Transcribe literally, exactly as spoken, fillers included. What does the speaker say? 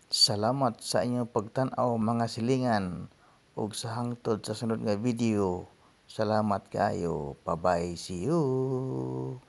Salamat sa inyong pagtan-aw mga silingan, ug sa hangtod sa sunod nga video. Salamat kaayo. Bye-bye, see you.